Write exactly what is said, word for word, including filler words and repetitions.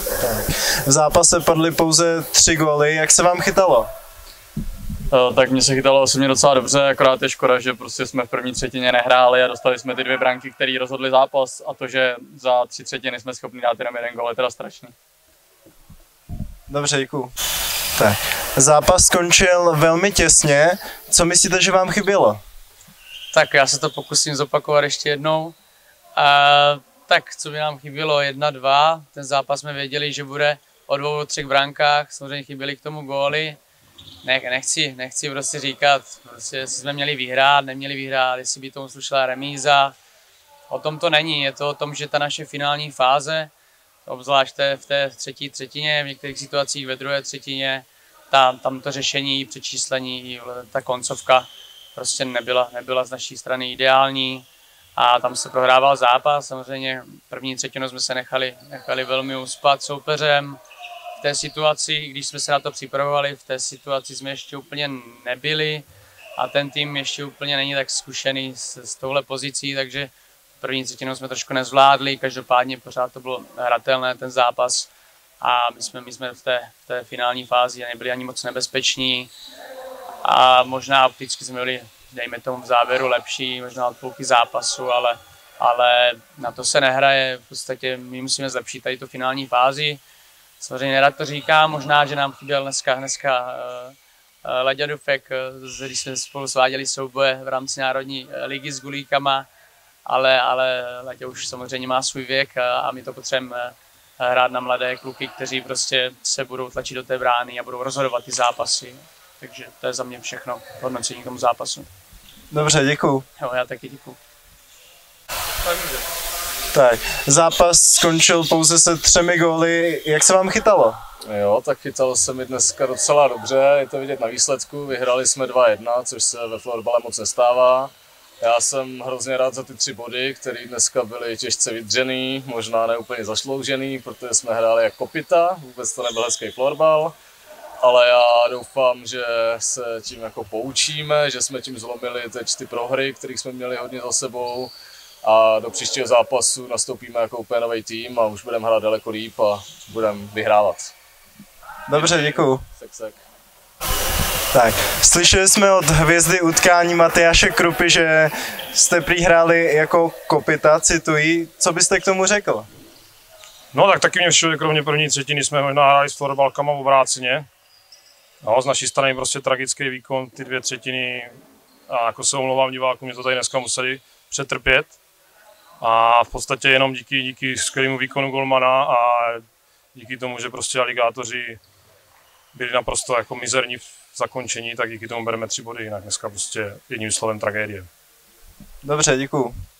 Tak. V zápase padly pouze tři góly, jak se vám chytalo? Tak mně se chytalo osobně docela dobře, akorát je škoda, že prostě jsme v první třetině nehráli a dostali jsme ty dvě branky, které rozhodly zápas, a to, že za tři třetiny jsme schopni dát jenom jeden gól, je teda strašný. Dobře, děkuju. Tak. Zápas skončil velmi těsně, co myslíte, že vám chybělo? Tak já se to pokusím zopakovat ještě jednou. A, tak co by nám chybělo, jedna, dva, ten zápas jsme věděli, že bude o dvou, o třech brankách, samozřejmě chyběly k tomu góly. Ne, nechci, nechci prostě říkat, prostě jestli jsme měli vyhrát, neměli vyhrát, jestli by tomu slušela remíza. O tom to není, je to o tom, že ta naše finální fáze, obzvlášť v té třetí třetině, v některých situacích ve druhé třetině, ta, tam to řešení, přečíslení, ta koncovka prostě nebyla, nebyla z naší strany ideální a tam se prohrával zápas. Samozřejmě první třetinu jsme se nechali, nechali velmi uspat soupeřem. V té situaci, když jsme se na to připravovali, v té situaci jsme ještě úplně nebyli a ten tým ještě úplně není tak zkušený s, s touhle pozicí, takže první třetinu jsme trošku nezvládli, každopádně pořád to bylo hratelné ten zápas a my jsme, my jsme v, té, v té finální fázi nebyli ani moc nebezpeční a možná opticky jsme byli, dejme tomu v závěru, lepší, možná od půlky zápasu, ale, ale na to se nehraje, v podstatě my musíme zlepšit tady tu finální fázi. Samozřejmě nerad to říkám, možná, že nám chyběl dneska, dneska uh, uh, Laďa Dufek, uh, když jsme spolu sváděli souboje v rámci Národní ligy s Gulíkama, ale, ale Laďa už samozřejmě má svůj věk a, a my to potřebujeme uh, hrát na mladé kluky, kteří prostě se budou tlačit do té brány a budou rozhodovat ty zápasy. Takže to je za mě všechno hodnocení k tomu zápasu. Dobře, děkuju. Jo, já taky děkuju. Tak, zápas skončil pouze se třemi góly, jak se vám chytalo? Jo, tak chytalo se mi dneska docela dobře, je to vidět na výsledku, vyhrali jsme dva jedna, což se ve florbale moc nestává. Já jsem hrozně rád za ty tři body, které dneska byly těžce vydřený, možná neúplně zasloužený, protože jsme hráli jako kopita, vůbec to nebyl hezký florbal. Ale já doufám, že se tím jako poučíme, že jsme tím zlomili ty čtyři prohry, kterých jsme měli hodně za sebou. A do příštího zápasu nastoupíme jako úplně nový tým a už budeme hrát daleko líp a budeme vyhrávat. Dobře, děkuju. Sek, sek. Tak, slyšeli jsme od hvězdy utkání Matyáše Krupy, že jste prý hráli jako kopita, cituji. Co byste k tomu řekl? No tak taky mě všude, že kromě první třetiny jsme možná hráli s florbalkama v obráceně. No, z naší strany prostě tragický výkon, ty dvě třetiny, a jako se omlouvám divákům, mě to tady dneska museli přetrpět. A v podstatě jenom díky, díky skvělému výkonu golmana a díky tomu, že prostě aligátoři byli naprosto jako mizerní v zakončení, tak díky tomu bereme tři body, jinak dneska prostě jedním slovem tragédie. Dobře, děkuju.